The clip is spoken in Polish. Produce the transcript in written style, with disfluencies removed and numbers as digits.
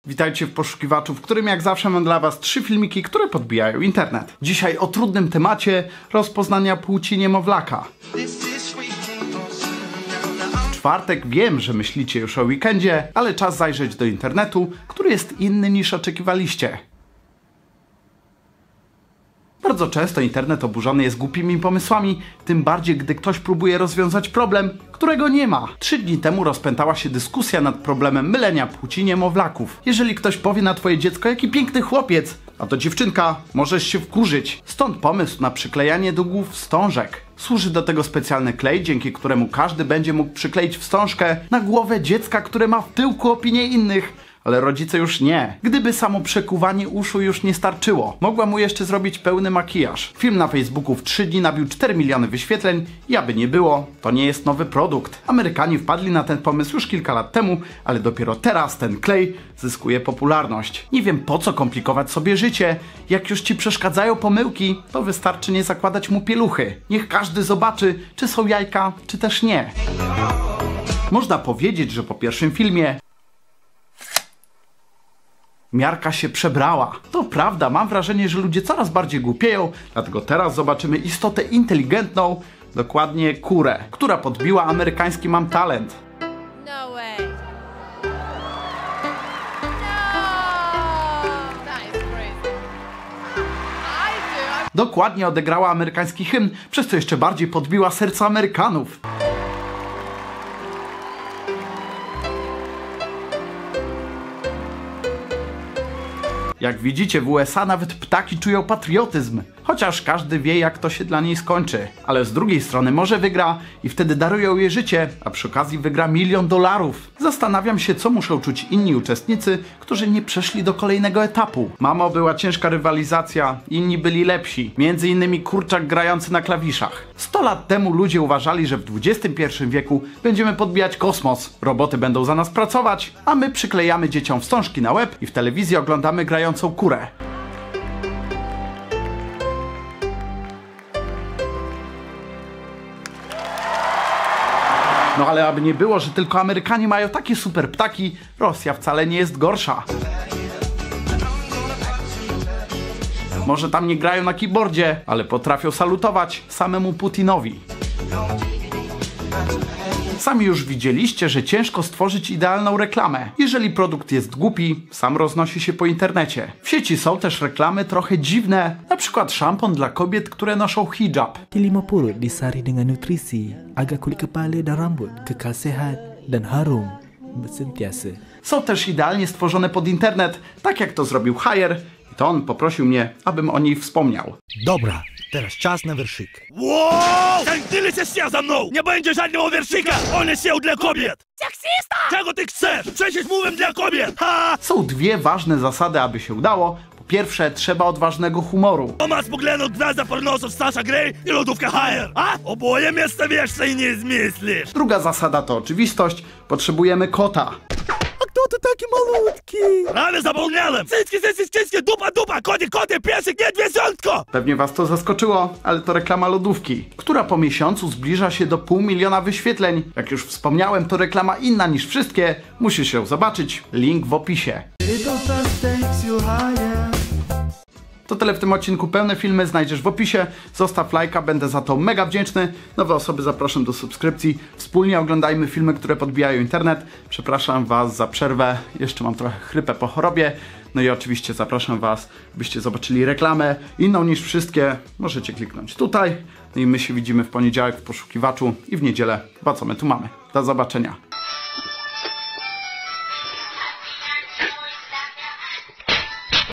Witajcie w poszukiwaczu, w którym jak zawsze mam dla was 3 filmiki, które podbijają internet. Dzisiaj o trudnym temacie rozpoznania płci niemowlaka. W czwartek wiem, że myślicie już o weekendzie, ale czas zajrzeć do internetu, który jest inny niż oczekiwaliście. Bardzo często internet oburzony jest głupimi pomysłami, tym bardziej gdy ktoś próbuje rozwiązać problem, którego nie ma. 3 dni temu rozpętała się dyskusja nad problemem mylenia płci niemowlaków. Jeżeli ktoś powie na twoje dziecko, jaki piękny chłopiec, a to dziewczynka, możesz się wkurzyć. Stąd pomysł na przyklejanie do głów wstążek. Służy do tego specjalny klej, dzięki któremu każdy będzie mógł przykleić wstążkę na głowę dziecka, które ma w tyłku opinię innych. Ale rodzice już nie. Gdyby samo przekuwanie uszu już nie starczyło, mogła mu jeszcze zrobić pełny makijaż. Film na Facebooku w 3 dni nabił 4 miliony wyświetleń i aby nie było, to nie jest nowy produkt. Amerykanie wpadli na ten pomysł już kilka lat temu, ale dopiero teraz ten klej zyskuje popularność. Nie wiem, po co komplikować sobie życie. Jak już ci przeszkadzają pomyłki, to wystarczy nie zakładać mu pieluchy. Niech każdy zobaczy, czy są jajka, czy też nie. Można powiedzieć, że po pierwszym filmie miarka się przebrała. To prawda, mam wrażenie, że ludzie coraz bardziej głupieją, dlatego teraz zobaczymy istotę inteligentną, dokładnie kurę, która podbiła amerykański Mam Talent. No way. Dokładnie odegrała amerykański hymn, przez co jeszcze bardziej podbiła serca Amerykanów. Jak widzicie, w USA nawet ptaki czują patriotyzm, chociaż każdy wie, jak to się dla niej skończy. Ale z drugiej strony może wygra i wtedy darują jej życie, a przy okazji wygra $1 milion. Zastanawiam się, co muszą czuć inni uczestnicy, którzy nie przeszli do kolejnego etapu. Mamo, była ciężka rywalizacja, inni byli lepsi, między innymi kurczak grający na klawiszach. 100 lat temu ludzie uważali, że w XXI wieku będziemy podbijać kosmos, roboty będą za nas pracować, a my przyklejamy dzieciom wstążki na łeb i w telewizji oglądamy grającą kurę. No ale aby nie było, że tylko Amerykanie mają takie super ptaki, Rosja wcale nie jest gorsza. Może tam nie grają na keyboardzie, ale potrafią salutować samemu Putinowi. Sami już widzieliście, że ciężko stworzyć idealną reklamę. Jeżeli produkt jest głupi, sam roznosi się po internecie. W sieci są też reklamy trochę dziwne, na przykład szampon dla kobiet, które noszą hijab. Lima purut disari dengan nutrisi agar kulit kepala dan rambut kekal sehat dan harum sentiasa. Są też idealnie stworzone pod internet, tak jak to zrobił Haier. I to on poprosił mnie, abym o niej wspomniał. Dobra, teraz czas na wierszyk. Wow! Ten tyle się sieł za mną! Nie będzie żadnego wierszyka! On jest sieł dla kobiet! Seksista! Czego ty chcesz? Przecież mówię dla kobiet! Ha! Są 2 ważne zasady, aby się udało. Po pierwsze, trzeba odważnego humoru. Tomasz poględł gwiazda pornosów Sasha Grey i lodówka Haier. A? Oboje miejsce wiesz i nie zmieślisz. Druga zasada to oczywistość. Potrzebujemy kota. Kto to taki malutki? Prawie zapomniałem! Cycki, dupa, koty, piesek, niedźwiedziątko! Pewnie was to zaskoczyło, ale to reklama lodówki, która po miesiącu zbliża się do 500 000 wyświetleń. Jak już wspomniałem, to reklama inna niż wszystkie. Musisz ją zobaczyć. Link w opisie. To tyle w tym odcinku, pełne filmy znajdziesz w opisie, zostaw lajka, będę za to mega wdzięczny. Nowe osoby zapraszam do subskrypcji, wspólnie oglądajmy filmy, które podbijają internet. Przepraszam was za przerwę, jeszcze mam trochę chrypę po chorobie. No i oczywiście zapraszam was, byście zobaczyli reklamę, inną niż wszystkie, możecie kliknąć tutaj. No i my się widzimy w poniedziałek w poszukiwaczu i w niedzielę, co my tu mamy. Do zobaczenia.